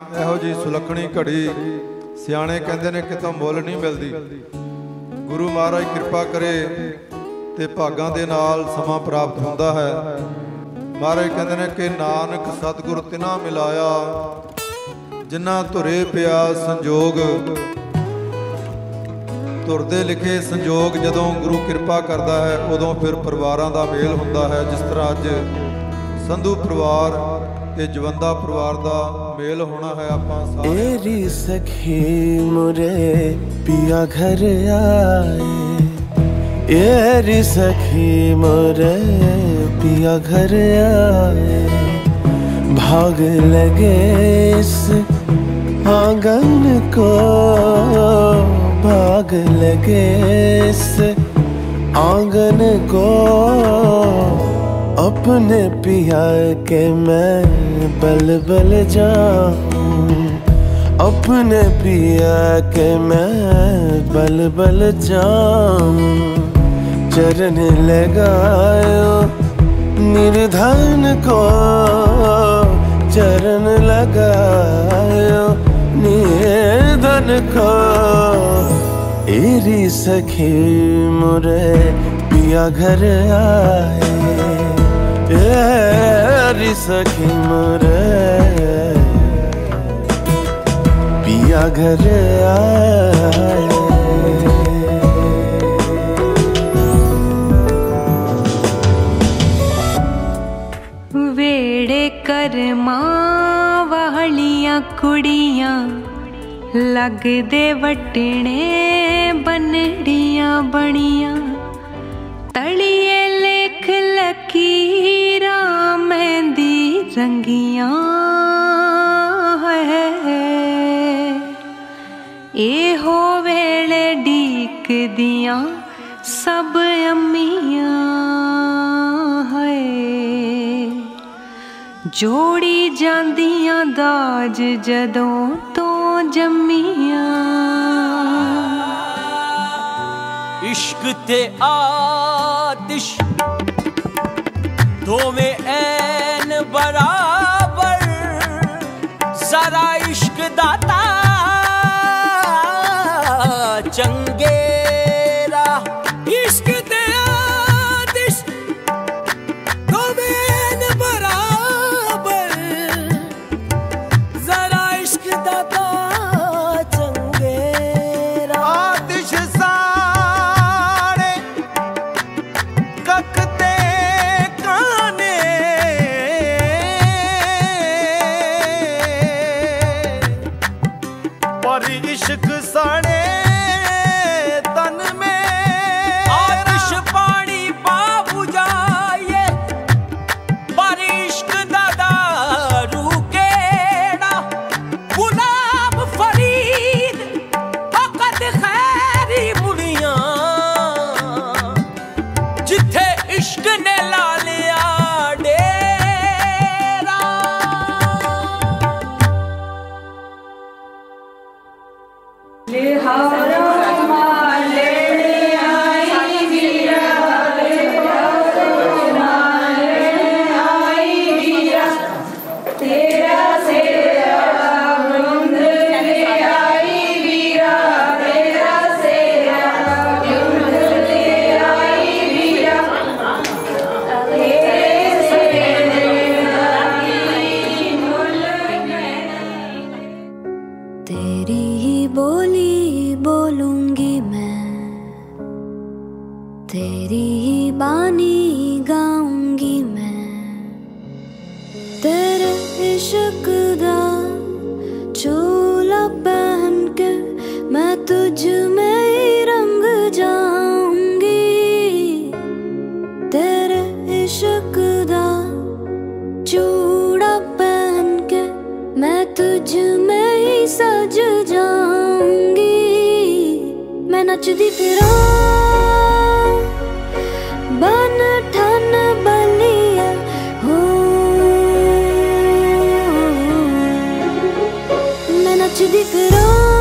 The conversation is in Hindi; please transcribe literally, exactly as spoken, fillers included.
ਇਹੋ जी सुलखणी घड़ी सियाणे कहते ने कितों मुल नहीं मिलती। गुरु महाराज कृपा करे ते भागां दे नाल समा प्राप्त होंदा है। महाराज कहते ने कि नानक सतगुर तिना मिलाया जिन्ना धुरे पिया संजोग। तुरदे लिखे संजोग जदों गुरु कृपा करता है उदों फिर परिवारां दा मेल हुंदा है। जिस तरह अज संधू परिवार ते जवंदा परिवार दा मेल होना है। आपां तेरी सखी मुरे पिया घर आए, तेरी सखी मुरे पिया घर आए। भाग लगे इस आंगन को, भाग लगे इस आंगन को। अपने पिया के मैं बल बल जाऊं, अपने पिया के मैं बल बल जाऊं। चरण लगायो निर्धन को, चरण लगायो निर्धन को। एरी सखी मुरे पिया घर आए, एरी सखी मुरे पिया घर आए। वेड़े कर्मा वालियां कुड़ियां लगदे वटने बनड़ियां बनियां। तलिए लेख लकीरां मेहंदी रंगियां है। एहो वेले डीक दियां सब अम्मियां है। जोड़ी जांदियां दाज जदों तो जम्मियां। इश्क ते आतिश दोवें ऐन बराबर। जरा इश्क दाता चंगेरा। इश्क ते आतिश दोवें ऐन बराबर। जरा इश्क दाता चंगेरा। आतिश साड़े ककते काने, पर इश्क साड़े तन में। आतिश पानी पा बुझाए पर इश्क दा दारू केड़ा। गुलाब फरीद फकत खैरी मुड़ियां। जिथे इश्क ने ला लिया डेरा। तेरी ही बोली बोलूंगी मैं, तेरी ही बानी गाऊंगी मैं। तेरे इश्क दा चोला पहन के मैं तुझ में ही रंग जाऊंगी। तेरे इश्क दा चूड़ा पहन के मैं तुझ में ही सज जाऊंगी। मैं नचदी फिरा बन ठन बलिया हो। मैं नचदी फिरा